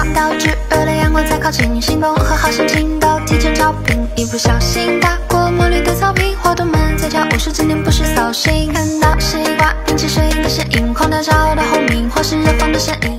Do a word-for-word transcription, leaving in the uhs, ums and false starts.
道具，热烈阳光在靠近，兴奋和好心情都提前招聘。一不小心踏过墨绿的草坪，花朵们在跳舞时，今天不是扫兴。看到西瓜引起水的声音，狂大招的轰鸣，或是热风的声音。